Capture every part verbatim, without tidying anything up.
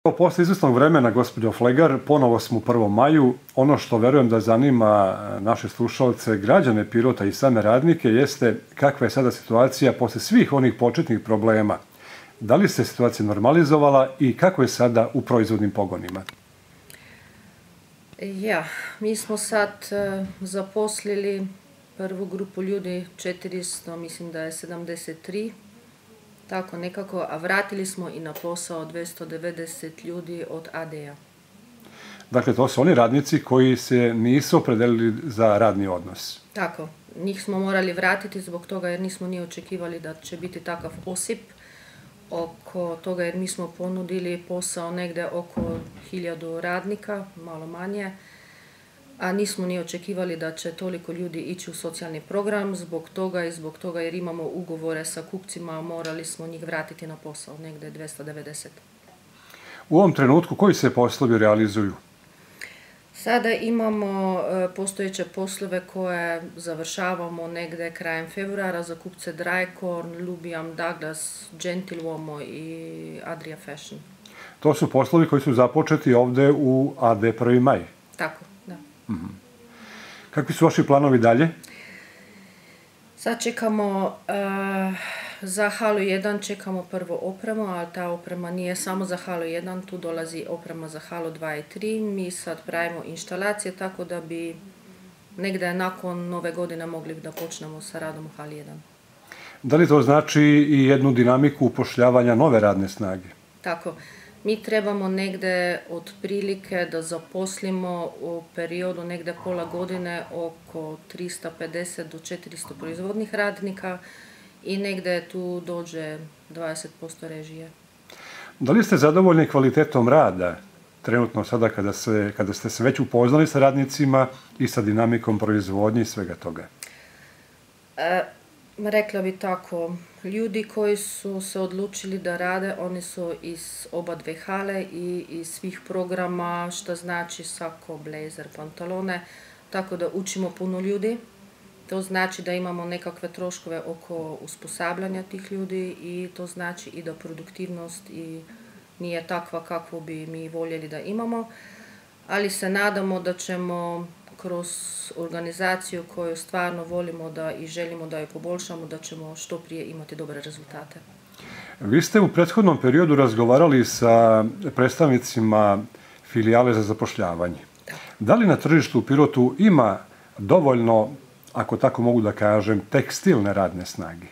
Posle izvesnog vremena, gospođo Flegar, ponovo smo u prvom maju. Ono što verujem da zanima naše slušalce, građane Pirota i same radnike, jeste kakva je sada situacija posle svih onih početnih problema. Da li se situacija normalizovala i kako je sada u proizvodnim pogonima? Ja, mi smo sad zaposlili prvu grupu ljudi, četiristo, mislim da je sedamdeset tri, tako nekako, a vratili smo i na posao dvesta devedeset ljudi od A D A. Dakle, to su oni radnici koji se nisu opredelili za radni odnos. Tako, njih smo morali vratiti zbog toga jer nismo ni očekivali da će biti takav osip oko toga, jer mi smo ponudili posao negde oko hiljadu radnika, malo manje, a nismo ni očekivali da će toliko ljudi ići u socijalni program, zbog toga i zbog toga jer imamo ugovore sa kupcima, morali smo njih vratiti na posao, negde dvesta devedeset. U ovom trenutku koji se poslovi realizuju? Sada imamo postojeće poslove koje završavamo negde krajem februara za kupce Drykorn, Lubiam, Douglas, Gentiluomo i Adria Fashion. To su poslovi koji su započeti ovde u A D prvi maj? Tako, da. Kakvi su vaši planovi dalje? Sad čekamo, za halu jedan čekamo prvo opremu, ali ta oprema nije samo za halu jedan, tu dolazi oprema za halu dva i tri. Mi sad pravimo inštalacije tako da bi negde nakon nove godine mogli da počnemo sa radom u hali jedan. Da li to znači i jednu dinamiku upošljavanja nove radne snage? Tako. Mi trebamo negde otprilike da zaposlimo u periodu negde pola godine oko trista pedeset do četiristo proizvodnih radnika i negde tu dođe dvadeset posto režije. Da li ste zadovoljni kvalitetom rada trenutno sada kada, se, kada ste se već upoznali sa radnicima i sa dinamikom proizvodnje i svega toga? E, rekla bi tako, ljudi koji su se odlučili da rade, oni su iz oba dve hale i iz svih programa, što znači sako, blazer, pantalone, tako da učimo puno ljudi. To znači da imamo nekakve troškove oko uspostavljanja tih ljudi i to znači i da produktivnost i nije takva kakvu bi mi voljeli da imamo, ali se nadamo da ćemo kroz organizaciju koju stvarno volimo da i želimo da je poboljšamo, da ćemo što prije imati dobre rezultate. Vi ste u prethodnom periodu razgovarali sa predstavnicima filijale za zapošljavanje. Da li na tržištu u Pirotu ima dovoljno, ako tako mogu da kažem, tekstilne radne snage?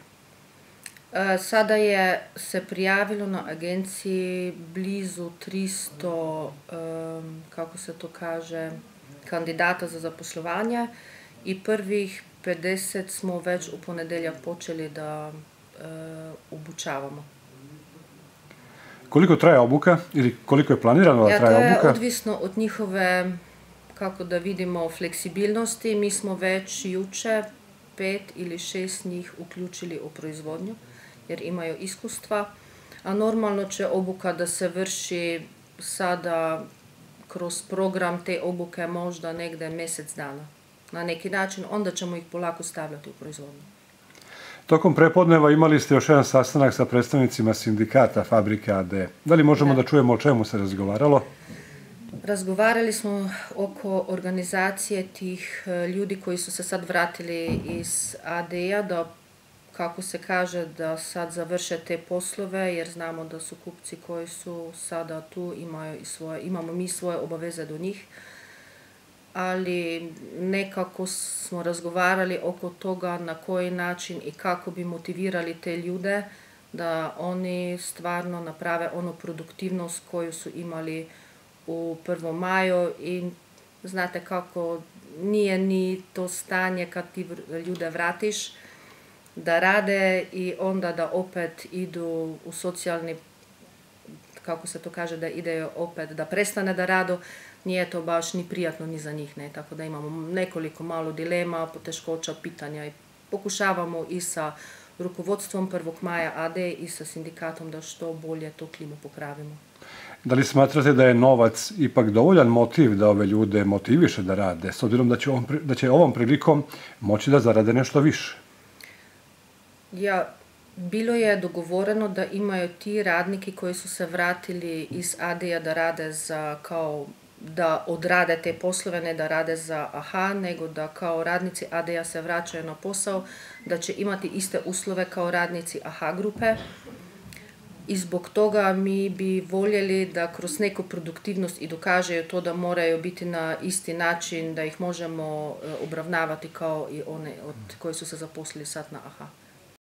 Sada je se prijavilo na agenciji blizu tristo, kako se to kaže, kandidata za zaposlovanje i prvih pedeset smo već u ponedeljak počeli da obučavamo. Koliko traje obuka ili koliko je planirano da traje obuka? To je odvisno od njihove, kako da vidimo, fleksibilnosti. Mi smo već juče pet ili šest njih uključili u proizvodnju jer imaju iskustva, a normalno će obuka da se vrši sada kroz program te obuke možda negde mesec dana. Na neki način, onda ćemo ih polako stavljati u proizvodnju. Tokom prepodneva imali ste još jedan sastanak sa predstavnicima sindikata Fabrike A D. Da li možemo da čujemo o čemu se razgovaralo? Razgovarali smo oko organizacije tih ljudi koji su se sad vratili iz A D A, da, kako se kaže, da sad završe te poslove, jer znamo da su kupci koji su sada tu, imaju i svoje, imamo mi svoje obaveze do njih, ali nekako smo razgovarali oko toga na koji način i kako bi motivirali te ljude da oni stvarno naprave onu produktivnost koju su imali u prvom maju i znate kako nije ni to stanje kad ti ljude vratiš da rade i onda da opet idu u socijalni, kako se to kaže, da ide opet, da prestane da radu, nije to baš ni prijatno ni za njih, ne, tako da imamo nekoliko malo dilema, poteškoća, pitanja i pokušavamo i sa rukovodstvom prvog maja A D i sa sindikatom da što bolje to klimu popravimo. Da li smatrate da je novac ipak dovoljan motiv da ove ljude motiviše da rade, s obzirom da će ovom, da će ovom prilikom moći da zarade nešto više? Ja Bilo je dogovoreno da imaju ti radniki koji su se vratili iz A D I-a da rade za kao da odrade te poslove, ne da rade za A H A, nego da kao radnici A D I-a se vraćaju na posao, da će imati iste uslove kao radnici A H A grupe. I zbog toga mi bi voljeli da kroz neku produktivnost i dokažeju to da moraju biti na isti način, da ih možemo obravnavati kao i one od koji su se zaposlili sad na A H A.